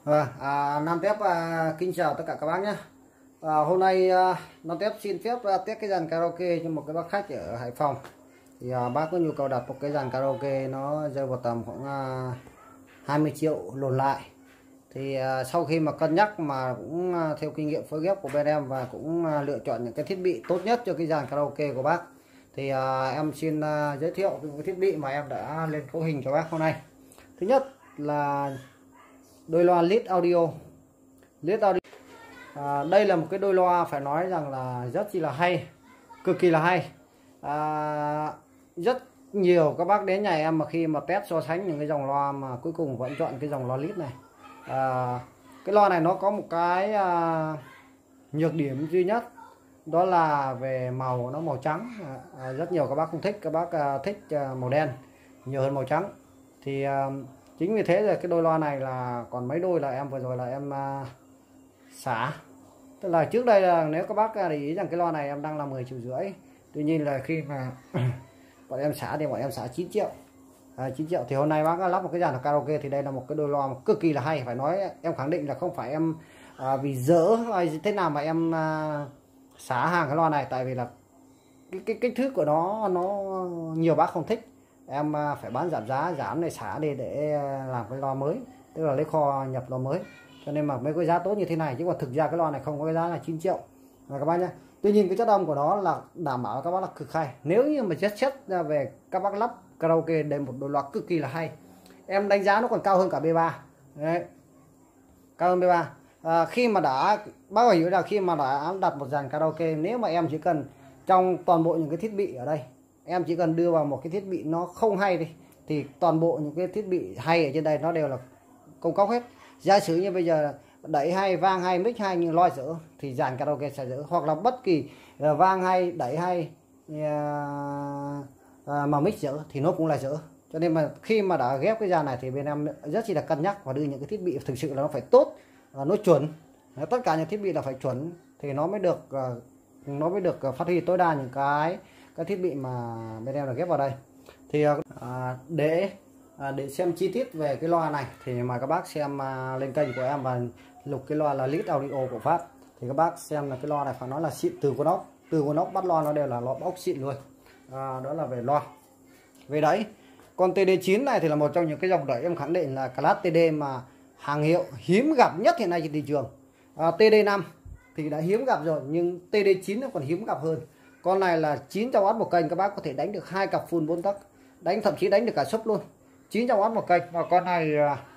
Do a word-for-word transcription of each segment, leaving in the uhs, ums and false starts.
Vâng, à, Nam Tép à, kính chào tất cả các bác nhé. À, hôm nay à, Nam Tép xin phép à, test cái dàn karaoke cho một cái bác khách ở Hải Phòng. Thì à, bác có nhu cầu đặt một cái dàn karaoke nó rơi vào tầm khoảng à, hai mươi triệu lồn lại. Thì à, sau khi mà cân nhắc mà cũng à, theo kinh nghiệm phối ghép của bên em và cũng à, lựa chọn những cái thiết bị tốt nhất cho cái dàn karaoke của bác. Thì à, em xin à, giới thiệu cái thiết bị mà em đã lên cấu hình cho bác hôm nay. Thứ nhất là đôi loa Lead Audio. Lead Audio à, đây là một cái đôi loa phải nói rằng là rất chi là hay, cực kỳ là hay. à, Rất nhiều các bác đến nhà em mà khi mà test so sánh những cái dòng loa mà cuối cùng vẫn chọn cái dòng loa Lead này. à, cái loa này nó có một cái à, nhược điểm duy nhất, đó là về màu, nó màu trắng. à, rất nhiều các bác không thích, các bác à, thích à, màu đen nhiều hơn màu trắng. Thì à, chính vì thế là cái đôi loa này là còn mấy đôi là em vừa rồi là em uh, xả. Tức là trước đây là nếu các bác để ý rằng cái loa này em đang là mười triệu rưỡi. Tuy nhiên là khi mà bọn em xả thì bọn em xả chín triệu. À, chín triệu thì hôm nay bác lắp một cái dàn karaoke thì đây là một cái đôi loa cực kỳ là hay. Phải nói em khẳng định là không phải em à, vì dỡ hay thế nào mà em à, xả hàng cái loa này. Tại vì là cái, cái kích thước của nó nó nhiều bác không thích. Em phải bán giảm giá, giảm này xả đi để làm cái loa mới, tức là lấy kho nhập loa mới, cho nên mà mấy cái giá tốt như thế này. Chứ còn thực ra cái loa này không có cái giá là chín triệu và các bác nhé. Tuy nhiên cái chất âm của nó là đảm bảo các bác là cực hay. Nếu như mà chất chất ra về các bác lắp karaoke đây một đôi loa cực kỳ là hay. Em đánh giá nó còn cao hơn cả B ba. Đấy, cao hơn B ba. À, khi mà đã bác phải hiểu là khi mà đã đặt một dàn karaoke, nếu mà em chỉ cần trong toàn bộ những cái thiết bị ở đây, em chỉ cần đưa vào một cái thiết bị nó không hay đi, thì toàn bộ những cái thiết bị hay ở trên đây nó đều là công cốc hết. Giả sử như bây giờ đẩy hay, vang hay, mic hay nhưng loa dở thì dàn karaoke sẽ dở. Hoặc là bất kỳ vang hay, đẩy hay mà mic dở thì nó cũng là dở. Cho nên mà khi mà đã ghép cái dàn này thì bên em rất chỉ là cân nhắc và đưa những cái thiết bị thực sự là nó phải tốt, nó chuẩn. Tất cả những thiết bị là phải chuẩn thì nó mới được nó mới được phát huy tối đa những cái cái thiết bị mà bên em là ghép vào đây. Thì à, để à, để xem chi tiết về cái loa này thì mời các bác xem à, lên kênh của em và lục cái loa là Lead Audio của Pháp. Thì các bác xem là cái loa này phải nói là xịn từ con ốc, từ con ốc bắt loa nó đều là loa ốc xịn luôn. À, đó là về loa. Về đẩy, con T D chín này thì là một trong những cái dòng đẩy em khẳng định là class T D mà hàng hiệu hiếm gặp nhất hiện nay trên thị trường. à, T D năm thì đã hiếm gặp rồi, nhưng T D chín nó còn hiếm gặp hơn. Con này là chín trăm oát một kênh, các bác có thể đánh được hai cặp full bốn tấc, đánh thậm chí đánh được cả sub luôn, chín trăm oát một kênh. Và con này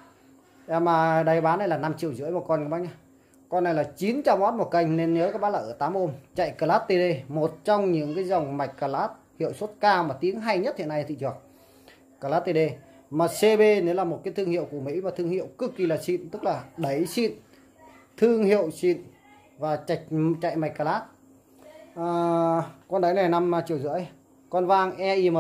em mà đây bán này là năm triệu rưỡi một con các bác nhé. Con này là chín trăm oát một kênh nên nhớ các bác là ở tám ôm, chạy class T D, một trong những cái dòng mạch class hiệu suất cao mà tiếng hay nhất hiện nay thị trường, class T D. Mà C B nếu là một cái thương hiệu của Mỹ và thương hiệu cực kỳ là xịn, tức là đẩy xịn, thương hiệu xịn và chạy chạy mạch class. À, con đấy này năm triệu rưỡi. Con vang E I M,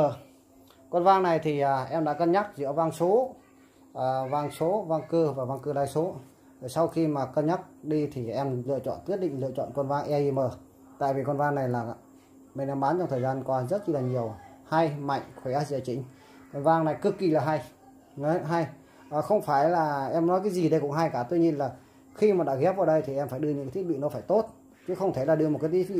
con vang này thì à, em đã cân nhắc giữa vang số, à, vang số, vang cơ và vang cơ đai số. Rồi sau khi mà cân nhắc đi thì em lựa chọn quyết định lựa chọn con vang E I M. Tại vì con vang này là mình đã bán trong thời gian qua rất là nhiều, hay, mạnh, khỏe, dễ chỉnh. Con vang này cực kỳ là hay. Đấy, hay. À, không phải là em nói cái gì đây cũng hay cả. Tuy nhiên là khi mà đã ghép vào đây thì em phải đưa những thiết bị nó phải tốt, chứ không thể là đưa một cái thiết bị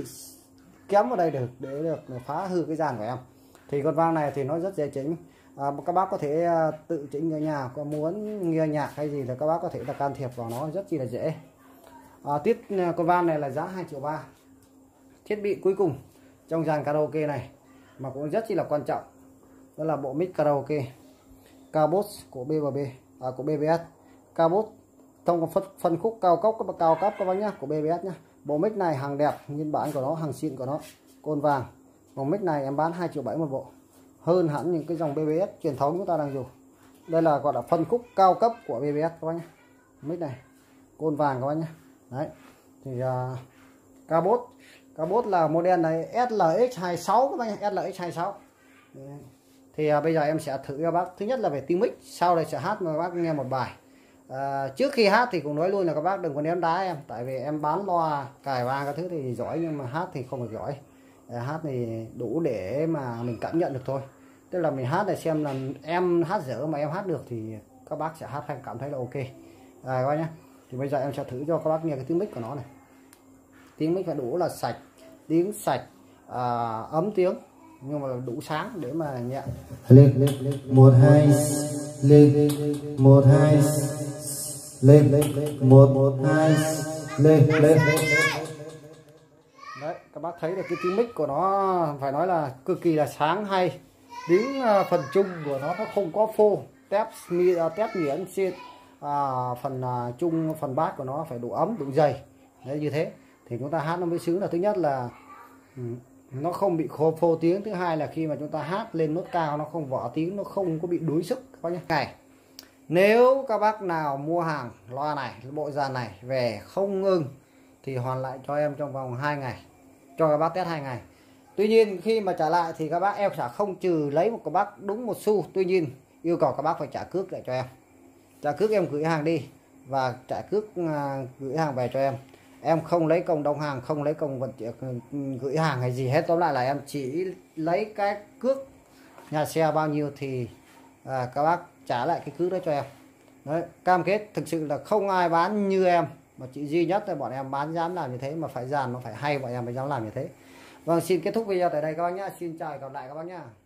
kém vào đây được để được phá hư cái dàn của em. Thì con vang này thì nó rất dễ chỉnh. À, các bác có thể tự chỉnh ở nhà, có muốn nghe nhạc hay gì là các bác có thể là can thiệp vào nó rất chi là dễ. À, tiết con vang này là giá hai triệu ba. Thiết bị cuối cùng trong dàn karaoke này mà cũng rất chi là quan trọng, đó là bộ mic karaoke Cabot của B B B, à, của B B S. Cabot trong phân, phân khúc cao cấp các cao cấp các bác nhá, của B B S nhá. Bộ mic này hàng đẹp, nguyên bản của nó, hàng xịn của nó, côn vàng. Bộ mic này em bán hai triệu bảy một bộ, hơn hẳn những cái dòng B B S truyền thống chúng ta đang dùng. Đây là gọi là phân khúc cao cấp của B B S các bác nhé. Mic này côn vàng các bác nhé. Đấy thì uh, Cabot Cabot là model này S L X hai mươi sáu các bác nhé, S L X hai mươi sáu. Đấy. Thì uh, bây giờ em sẽ thử cho bác, thứ nhất là về tiếng mic, sau đây sẽ hát cho bác nghe một bài. À, trước khi hát thì cũng nói luôn là các bác đừng có ném đá em, tại vì em bán loa cài vang các thứ thì giỏi nhưng mà hát thì không được giỏi. À, hát thì đủ để mà mình cảm nhận được thôi, tức là mình hát để xem là em hát dở mà em hát được thì các bác sẽ hát hay cảm thấy là ok. à, các bác nhé. Thì bây giờ em sẽ thử cho các bác nghe cái tiếng mic của nó này. Tiếng mic phải đủ là sạch, tiếng sạch, à, ấm tiếng, nhưng mà đủ sáng để mà nhẹ. Lên lên một hai lên một hai lên một một hai lên lên. Đấy, các bác thấy được cái tiếng mic của nó phải nói là cực kỳ là sáng hay. Tiếng uh, phần trung của nó nó không có phô, tép mi uh, tép nhuyễn xịn. À, phần uh, trung phần bass của nó phải đủ ấm đủ dày. Đấy, như thế thì chúng ta hát nó mới sướng. Là thứ nhất là um, nó không bị khô phô tiếng, thứ hai là khi mà chúng ta hát lên nốt cao nó không vỏ tiếng, nó không có bị đuối sức các bác nhé. Này, nếu các bác nào mua hàng loa này, bộ dàn này về không ưng thì hoàn lại cho em trong vòng hai ngày, cho các bác test hai ngày. Tuy nhiên khi mà trả lại thì các bác em sẽ không trừ lấy một các bác đúng một xu. Tuy nhiên yêu cầu các bác phải trả cước lại cho em, trả cước em gửi hàng đi và trả cước uh, gửi hàng về cho em. Em không lấy công đông hàng, không lấy công vận chuyển gửi hàng hay gì hết. Tóm lại là em chỉ lấy cái cước nhà xe bao nhiêu thì à, các bác trả lại cái cước đó cho em. Đấy, cam kết thực sự là không ai bán như em, mà chỉ duy nhất là bọn em bán dám làm như thế, mà phải dàn nó phải hay bọn em mới dám làm như thế. Vâng, xin kết thúc video tại đây các bác nhá. Xin chào và gặp lại các bác nhá.